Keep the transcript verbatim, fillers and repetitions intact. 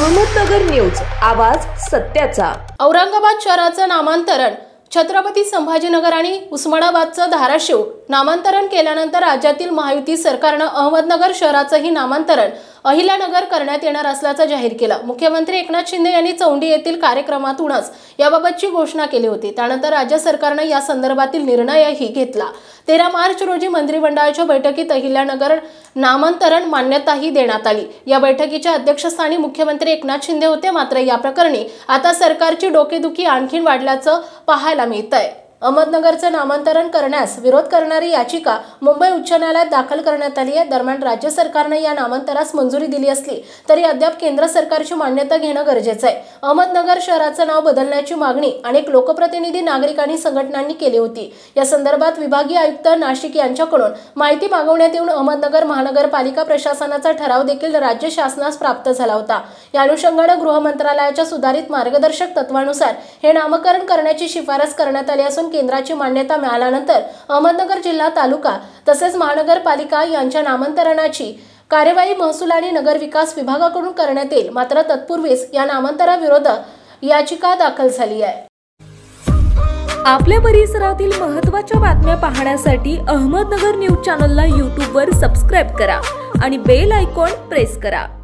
Ahmednagar news, आवाज सत्याचा। औरंगाबाद शहराचं नामांतरण छत्रपती संभाजीनगर आणि उस्मानाबादचं धाराशिव नामांतरण केल्यानंतर राज्यातील महायुती सरकारनं अहमदनगर शहराचंही नामांतरण अहिल्यानगर करण्यात येणार असल्याचं जाहीर केलं। मुख्यमंत्री एकनाथ शिंदे यांनी चौंडी येथील कार्यक्रमातूनच याबाबतची घोषणा केली होती। त्यानंतर राज्य सरकारनं या संदर्भातील निर्णयही घेतला। तेरा मार्च रोजी मंत्रिमंडळाच्या बैठकीत अहिल्यानगर नामांतरण मान्यताही देण्यात आली। या बैठकीच्या अध्यक्षस्थानी मुख्यमंत्री एकनाथ शिंदे होते। मात्र या प्रकरणी आता सरकारची डोकेदुखी आणखीन वाढल्याचं पाहायला मिळतंय। अहमदनगरचं नामांतरण करण्यास विरोध करणारी याचिका मुंबई उच्च न्यायालयात दाखल करण्यात आली आहे। दरम्यान राज्य सरकारने या नामांतरास मंजुरी दिली असली तरी अद्याप केंद्र सरकारची मान्यता घेणं गरजेचं आहे। अहमदनगर शहराचं नाव बदलण्याची मागणी अनेक लोकप्रतिनिधी, नागरिकांनी, संघटनांनी केली होती। या संदर्भात विभागीय आयुक्त नाशिक यांच्याकडून माहिती मागवण्यात येऊन अहमदनगर महानगरपालिका प्रशासनाचा ठराव देखील राज्य शासनास प्राप्त झाला होता। या अनुषंगाने गृह मंत्रालयाच्या सुधारित मार्गदर्शक तत्वानुसार हे नामकरण करण्याची शिफारस करण्यात आली असून केंद्राची मान्यता मिळाल्यानंतर अहमदनगर जिल्हा, तालुका तसेच महानगरपालिका यांच्या नामांतरणाची कार्यवाही महसूल आणि नगरविकास विभागाकडून करण्यात येईल। मात्र तत्पूर्वीच या नामांतराविरोधात याचिका दाखल झाली आहे। आपल्या परिसरातील महत्त्वाच्या बातम्या पाहण्यासाठी अहमदनगर न्यूज चॅनलला यूट्यूबवर सबस्क्राइब करा आणि बेल आयकॉन प्रेस करा।